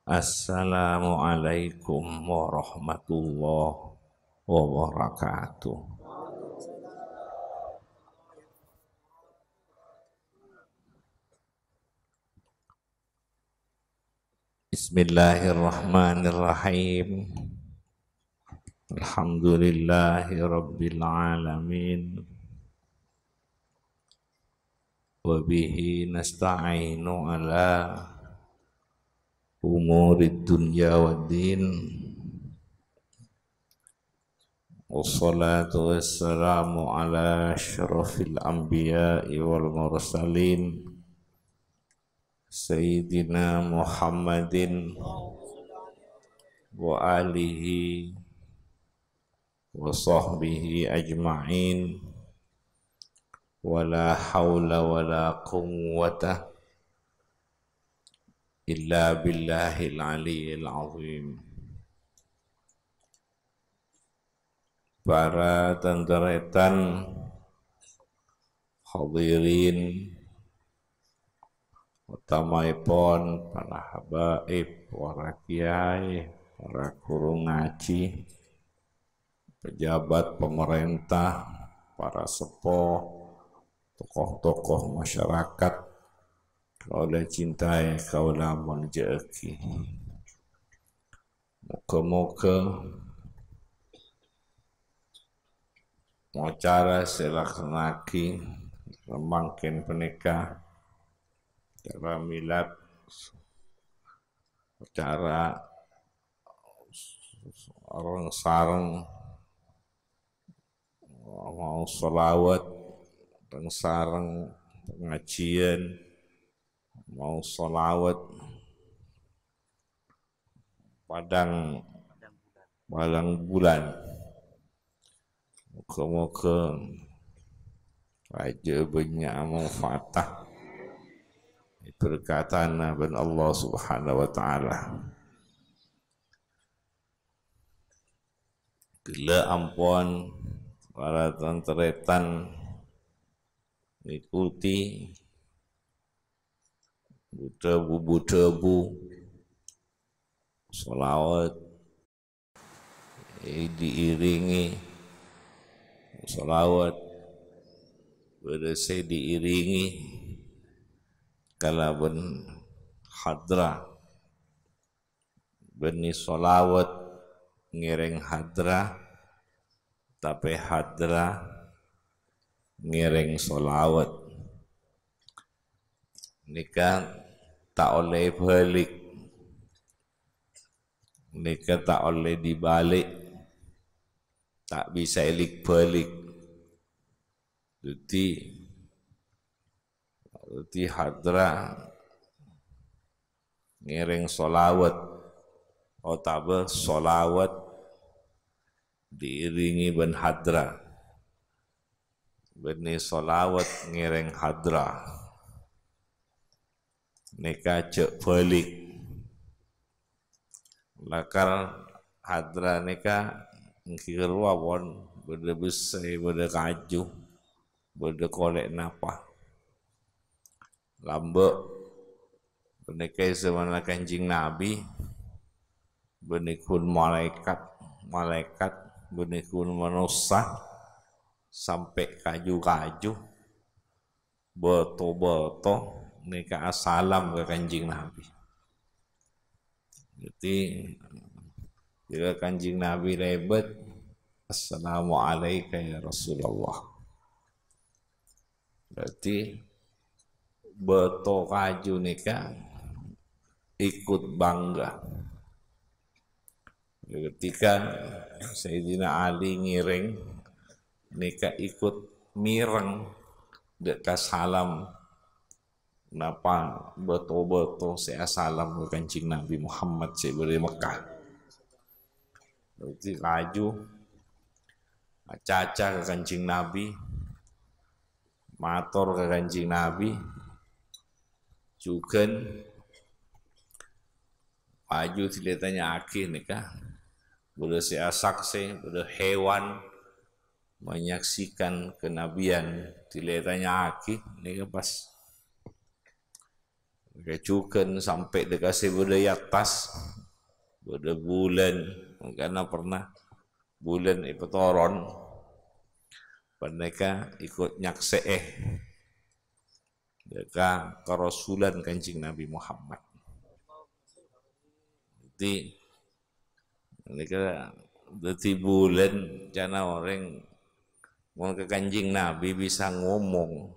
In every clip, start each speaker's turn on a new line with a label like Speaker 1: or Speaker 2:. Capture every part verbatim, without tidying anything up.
Speaker 1: Assalamualaikum warahmatullahi wabarakatuh. Bismillahirrahmanirrahim. Alhamdulillahi rabbil alamin. Wa bihi nasta'inu ala umurid dunya waddin. Wassalatu wassalamu ala asyrafil anbiya'i wal mursalin Sayyidina Muhammadin wa alihi wa sahbihi ajma'in. Wa la hawla wa la quwwata illa billahil aliyyil azim. Para tenteretan hadirin, utamaipun para habaib, para kiai, para guru ngaji, pejabat pemerintah, para sepuh, tokoh-tokoh masyarakat, kaulah cintai, kaulah menjeki. Moga-moga acara selaksanaki remangkin penikah, acara milad, acara orang sarang, mau sholawat, orang sarang pengajian, mau sholawat padang padang bulan. Moga-moga raja banyak manfaatah berkatan dari Allah Subhanahu wa taala. Gila ampun para tenteretan ikuti budebu-budebu sholawat, eh, diiringi sholawat, bersih diiringi kalaban hadra, beni sholawat ngiring hadra, tapi hadra ngiring sholawat. Nika tak oleh balik, nika tak oleh dibalik, tak bisa ilik balik. Jadi, jadi hadra ngiring sholawat, atau sholawat diiringi ben hadra, beni sholawat ngiring hadra. Nika cek balik, lakar hadra nika ngkir wawon, beda besar, beda kaju, beda kolek napa, lambek, benekai semana Kanjeng Nabi, benekun malaikat, malaikat, benekun manusia, sampai kaju-kaju, beto-beto. Nika assalam ke Kanjeng Nabi. Jadi jika Kanjeng Nabi lebat, Assalamualaikum ya Rasulullah. Berarti beto kaju nika ikut bangga. Ketika Sayyidina Ali ngiring, nika ikut mireng dekat salam. Kenapa betul-betul saya salam ke Kanjeng Nabi Muhammad dari Mekah. Berarti laju caca ke Kanjeng Nabi, matur ke Kanjeng Nabi, juga maju dilihatnya akhir nikah, boleh saya saksi, boleh hewan menyaksikan kenabian dilihatnya akhir nikah pas. kecukan sampai dikasih budaya atas pada bulan, karena pernah bulan itu toron mereka ikut nyakseh eh mereka kerasulan Kanjeng Nabi Muhammad. Jadi mereka jadi bulan jana orang mau ke Kanjeng Nabi bisa ngomong.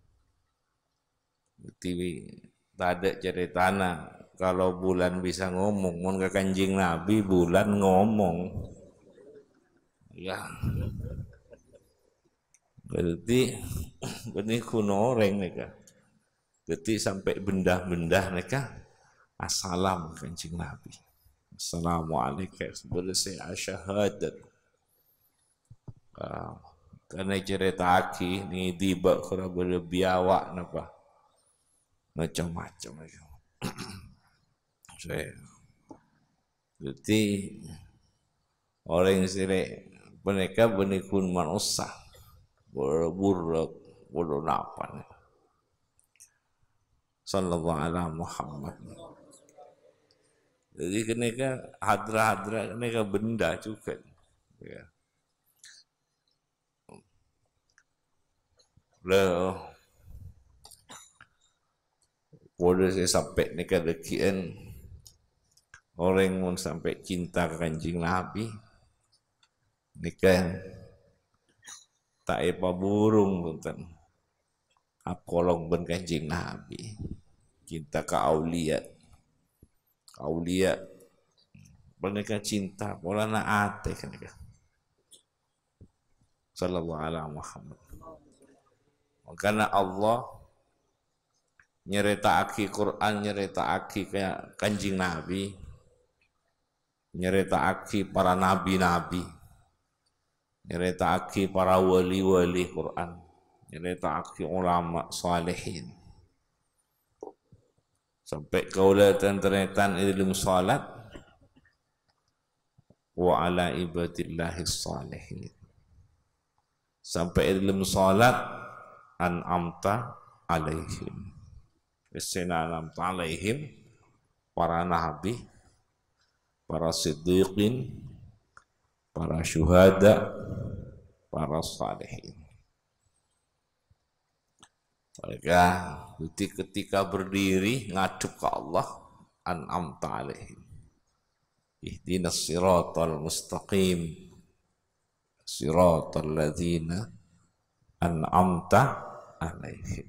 Speaker 1: Jadi tak ada ceritana kalau bulan bisa ngomong, mau ke Kanjeng Nabi bulan ngomong. Ya. Berarti ini kuno orang mereka. Jadi sampai benda-benda mereka assalam Kanjeng Nabi. Assalamualaikum. Sebelum saya syahadat. Uh, karena cerita aki ni tiba kena berbiawak napa macam-macam aja. Saya. Jadi orang sini mereka benikun manusia. Buruk, buruk apa? Sallallahu alaihi Muhammad. Jadi keneka hadra-hadra keneka benda juga. Ya. Lalu, pada saya sampai neka dekian orang pun sampai cinta ke Kanjeng Nabi, neka tak apa burung punten apolong ben Kanjeng Nabi, cinta ke aulia, aulia, mereka cinta, pola na ate kan mereka. Sallallahu alaihi Muhammad. Karena Allah nyerita aki Quran, nyerita aki kayak Kanjeng Nabi, nyerita aki para nabi-nabi, nyerita aki para wali-wali Quran, nyerita aki ulama salihin. Sampai kaulatan teretan ilmu salat wa ala ibadillahi salihin. Sampai ilmu salat an'amta alaihim. Isna an'amta alaihim para nabi, para siddiqin, para syuhada, para salihin. Mereka ketika berdiri ngaduk ke Allah, an'amta alaihim. Ihdinas siratal mustaqim, siratal ladzina an'amta alaihim.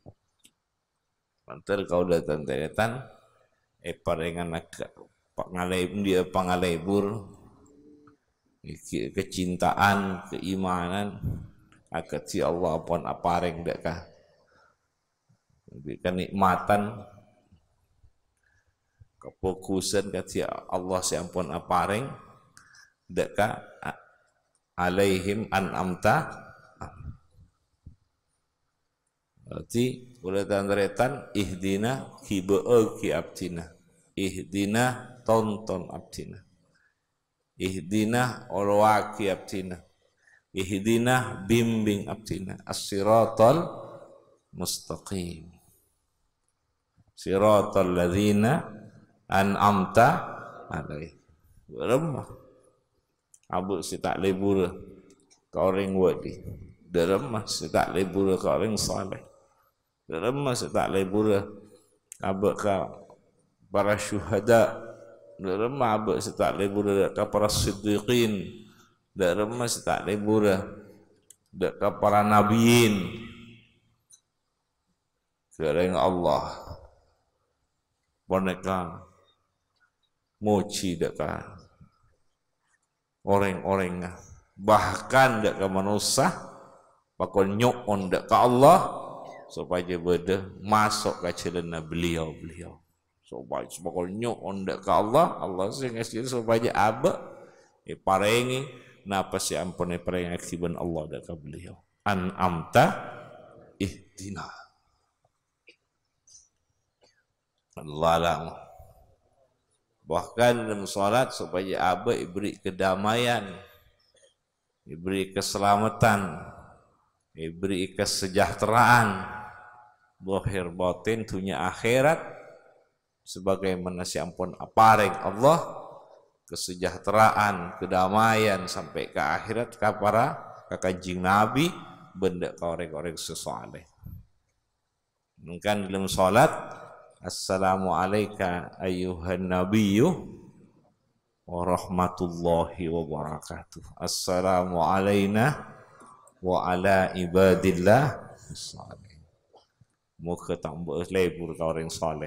Speaker 1: Mantel kau datang datang, eh parengan agak pangalaibur dia pangalaibur, kecintaan, keimanan, agak si Allah pun apareng dekah, kenikmatan, kefokusan kata Allah siampun apareng dekah alaihim an'amta. Berarti oleh tandaretan ihdina hiba'i abdina, ihdina tonton abdina, ihdina olwaki abdina, ihdina bimbing abdina, as-siratal mustaqim, siratal ladzina an'amta alaihim. Beremah abu si tak lebur ka orang wadi, deremah si tak lebur ka orang saleh, deremah si tak lebur abu ka para syuhada, deremah abu si tak lebur ka para siddiqin, deremah si tak lebur ka para nabiyin. Kerana Allah mereka muji dekat orang-orang, bahkan dekat manusia, pakon nyokon dekat Allah supaya beda masuk ke celana beliau-beliau. Supaya pakon nyokon dekat Allah, Allah sing ngasih supaya apa? E parengi napa si ampun e parengi akiban Allah dekat beliau. An amta ihdina. Allah lah. Bahkan dalam salat supaya apa diberi kedamaian, diberi keselamatan, diberi kesejahteraan, zahir batin dunia akhirat, sebagaimana si ampun apareng Allah kesejahteraan, kedamaian sampai ke akhirat ka para ka Kanjeng Nabi benda ka orang-orang sesoleh. Mungkin dalam salat assalamu alayka ayyuhan nabiyyu wa rahmatullahi wa barakatuh. Assalamu alayna wa ala ibadillah salih. Muka tambah lebur ka orang soleh.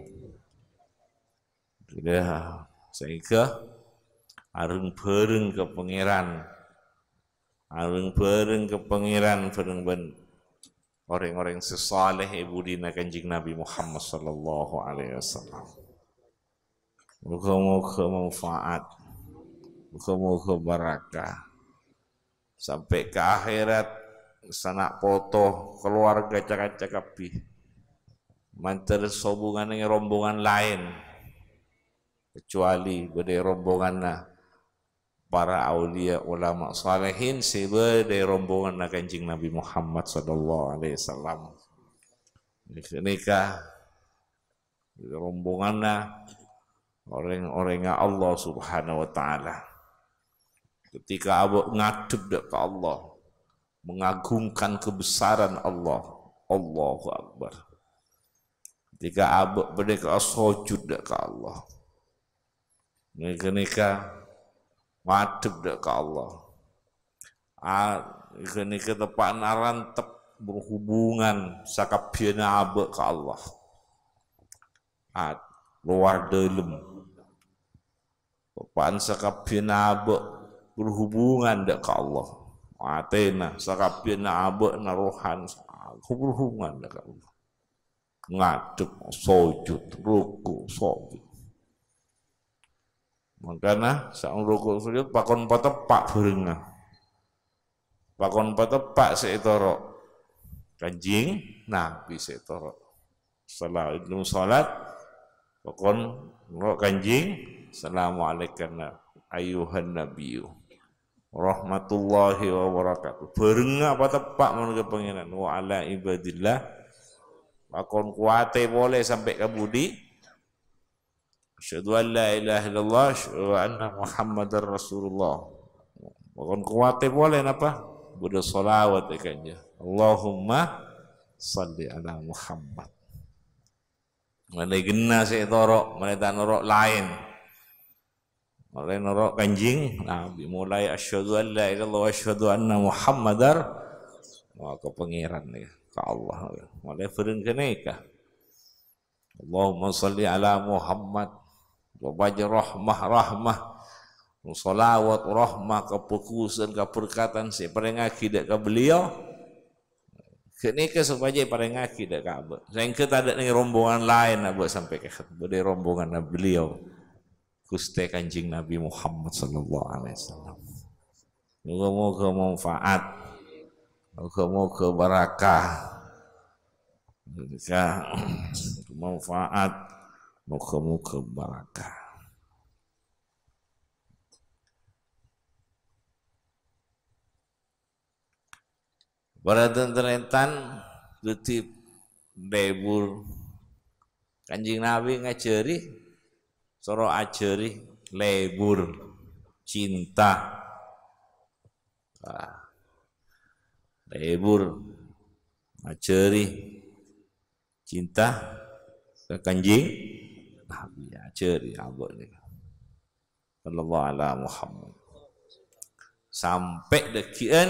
Speaker 1: Sudah sehingga areng bareng ke pangeran, areng bareng ke pangeran bareng ben orang-orang sesaleh ibu dina Kanjeng Nabi Muhammad sallallahu alaihi wasallam. Moga-moga manfaat, moga-moga barakah sampai ke akhirat. Sanak foto keluarga cakap-cakapi mantar hubungan dengan rombongan lain kecuali bade rombongan para aulia ulama salihin sebade rombongan Kanjeng Nabi Muhammad sallallahu alaihi wasallam. Nikah rombongan orang-orang Allah Subhanahu wa taala. Ketika abuk ngadep dak ke Allah, mengagungkan kebesaran Allah, Allahu Akbar. Ketika abuk berdeka sujud dak ke Allah, mereka madep dak ke Allah. Ah, mereka tepat narantep berhubungan sakabiana abuk ke Allah. Ah, luar dalam. Tepat sakabiana abuk berhubungan dak ke Allah. Atena sakabiana abuk naruhan berhubungan dak ke Allah. Ngadep sujud ruku sujud. Makanya saung ruku sujud pakon patepak berenga. Pakon patepak seitoro Kanjeng Nabi seitoro. Salat ilmu salat pakon ro Kanjeng assalamualaikum ayuhan nabiyyu rahmatullahi wa barakatuh. Berenga patepak menuju pangeran wa ala ibadillah. Pakon kuate boleh sampai ke budi. Asyhadu an la ilaha illallah wa anna Muhammadar Rasulullah. Bukan kuatnya boleh apa? Budak salawat ikannya. Allahumma salli ala Muhammad. Mana gena saya torok, mana tak norok lain. Mulai norok Kanjeng Nabi. Mulai asyhadu an la ilaha illallah wa asyhadu anna Muhammadar. Wah ke pangeran ni, ke Allah. Mulai firman keneka. Allahumma salli ala Muhammad. Baca rahmah rahmah salawat rahmah kepukusan keberkatan si perengaki dak ke beliau kenika supaya perengaki dak ke abah sehingga tak ada rombongan lain abah sampai ke bade rombongan beliau Gusti Kanjeng Nabi Muhammad sallallahu alaihi wasallam. Moga-moga manfaat, moga-moga barakah, manfaat, moga-moga barakah. Para tenterentan letip lebur Kanjeng Nabi ngajari soro ajari lebur cinta. Nah, lebur ngajari cinta ke Kanjeng Nabi ajari abot ni. Sallallahu alaihi Muhammad. Sampai dekian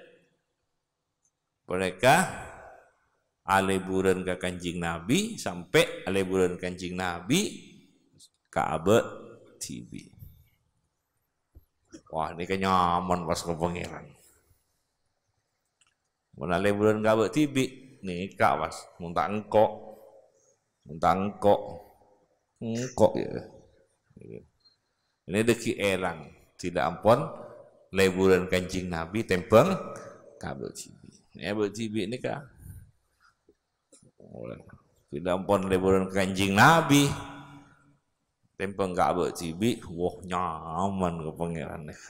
Speaker 1: mereka aleburan ke Kanjeng Nabi sampai aleburan Kanjeng Nabi ke abad tibi. Wah ini kan nyaman pas ke pangeran. Mun aleburan ke abad tibi nikah pas muntah engkok, muntah engkok, engkok ya. Ini deki elang tidak ampun leburan Kanjeng Nabi tempeng ke abad tibi. Ini abad tibi ini kah? Tidak ampun leburan Kanjeng Nabi tempeng ke abad tibi. Wah nyaman ke pangeran ni.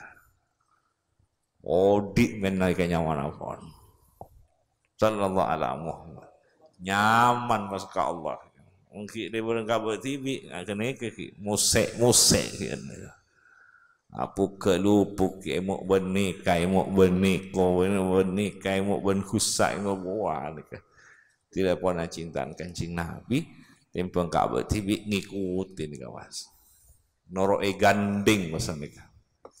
Speaker 1: Odik menai ke nyaman apa? Sallallahu alaihi Muhammad. Nyaman masuk ke Allah. Mungkin dia boleh kabut T V, kena ke musik musik kan. Apa kelupuk emok benih kai emok benih ko benih kai emok ben kusak emok buah ni kan. Tidak pernah cintaan Kancing Nabi, tempang kabut T V ngikutin kawas. Norok e ganding masa ni kan.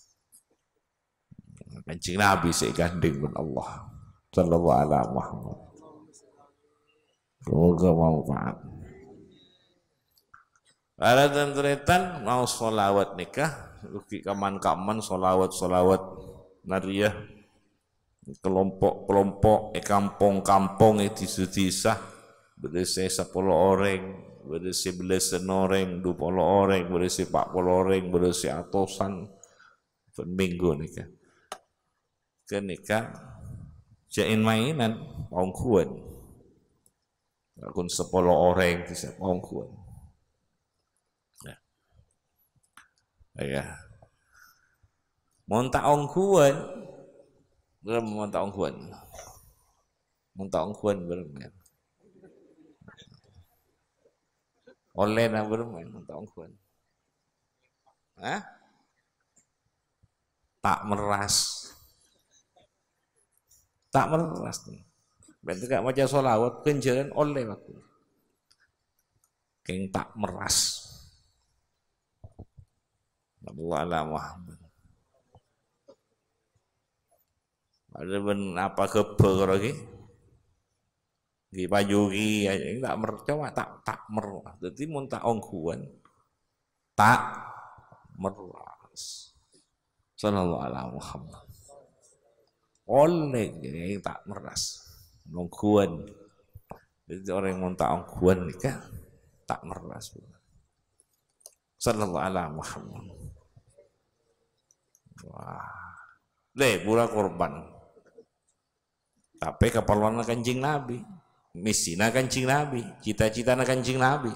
Speaker 1: Kancing Nabi saya ganding pun Allah sallallahu alaihi Muhammad. Semoga manfaat. Ada tentretan mau solawat nikah, uki kaman-kaman solawat-solawat nariyah kelompok-kelompok e kampung-kampung e desa-desa berisi sepuluh orang, berisi belasan orang, dua puluh orang, berisi empat puluh orang, berisi atusan minggu nikah. Ke nikah jain mainan ongkuan. Akun sepuluh orang bisa ongkuan. Ya. Montak ongkuan, belum montak ongkuan, montak ongkuan belum kan? Oleh nak belum kan montak ongkuan? Hah? Tak meras, tak meras nih. Berarti tak macam solawat kenjalan oleh waktu, keng tak meras. Allah ala Muhammad. Ada ben apa keber lagi? Di baju ki, tak mer, coba tak tak mer. Jadi mun tak ongkuan, tak meras. Sallallahu alaihi Muhammad. Oleh jadi tak meras, ongkuan. Jadi orang yang mun tak ongkuan ni kan tak meras. Sallallahu alaihi Muhammad. Wah, le pura korban. Tapi keperluan Kancing Nabi, misinya Kancing Nabi, cita-cita Kancing Nabi.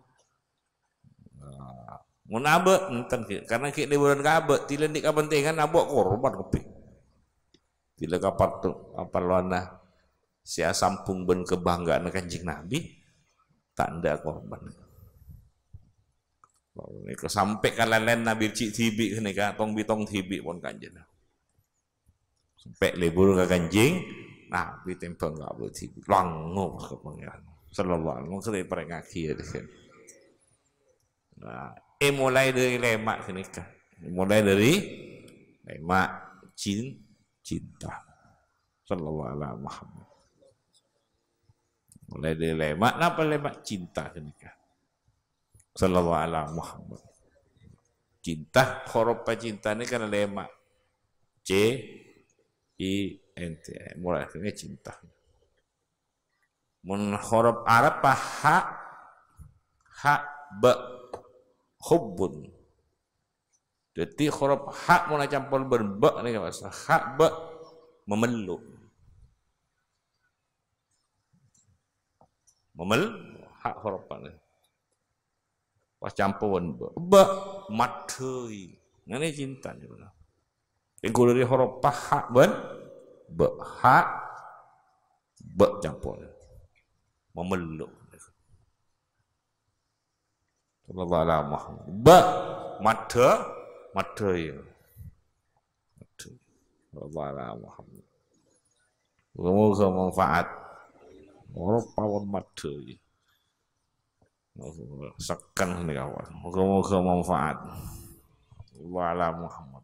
Speaker 1: Mun abe enten karena kita di bulan kabut, tidak di kepentingan abok korban kopi. Tidak kapat tu keperluan sia sampung ben kebanggaan Kancing Nabi, tak ada korban. Kalau sampai kalian Nabi cik tibi ni kan, tong bitong tibi pun kanjen. Sampai libur ke Kancing, Nabi tempang tak boleh tibi, langu ke pengiran. Sallallahu alaihi wasallam perengaki ya deh. Nah, eh mulai dari lemak ni kan, mulai dari lemak cin cinta. Sallallahu alaihi Muhammad. Mulai dari lemak, apa lemak cinta ni kan? Sallallahu alaihi Muhammad. Cinta, huruf cinta ni kan lemak C I N T, mulai akhirnya cinta. Mun huruf Arab ha ha ba hubbun. Jadi huruf ha mun campur berba ni kan bahasa ha ba memeluk. Memel ha huruf ni. Pas campuran ba matui, ini cinta juga. Engkau dari huruf ha ben ba ha ba campur, memeluk. Sallallahu alaihi Muhammad. Ba mata matui, matui. Sallallahu alaihi Muhammad. Semoga manfaat. Huruf pawon matui. Sekan ni kawan, moga-moga manfaat. Allah ala Muhammad.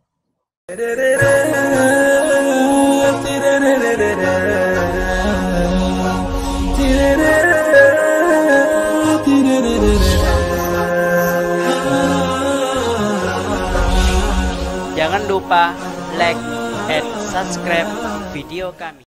Speaker 2: Jangan lupa like and subscribe video kami.